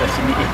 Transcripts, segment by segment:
sini.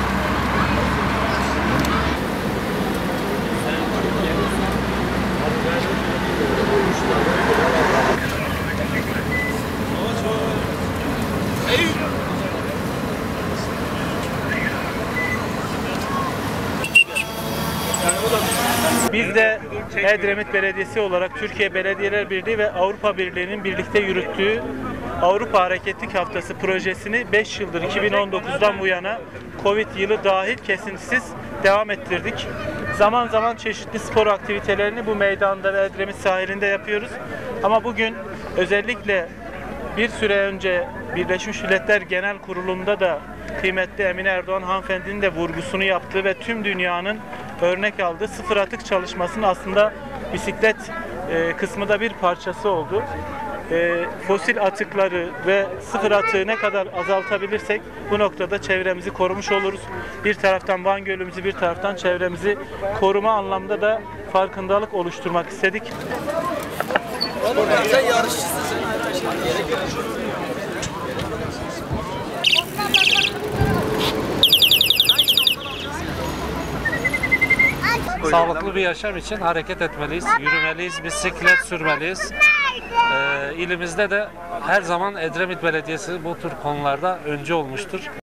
Biz de Edremit Belediyesi olarak Türkiye Belediyeler Birliği ve Avrupa Birliği'nin birlikte yürüttüğü Avrupa Hareketlilik Haftası projesini 5 yıldır 2019'dan bu yana Covid yılı dahil kesintisiz devam ettirdik. Zaman zaman çeşitli spor aktivitelerini bu meydanda ve Edremit sahilinde yapıyoruz. Ama bugün özellikle bir süre önce Birleşmiş Milletler Genel Kurulu'nda da kıymetli Emine Erdoğan hanımefendinin de vurgusunu yaptığı ve tüm dünyanın örnek aldığı sıfır atık çalışmasının aslında bisiklet kısmı da bir parçası oldu. Fosil atıkları ve sıfır atığı ne kadar azaltabilirsek bu noktada çevremizi korumuş oluruz. Bir taraftan Van Gölümüzü, bir taraftan çevremizi koruma anlamda da farkındalık oluşturmak istedik. Sen yarışçısın. Sağlıklı bir yaşam için hareket etmeliyiz, yürümeliyiz, bisiklet sürmeliyiz. İlimizde de her zaman Edremit Belediyesi bu tür konularda öncü olmuştur.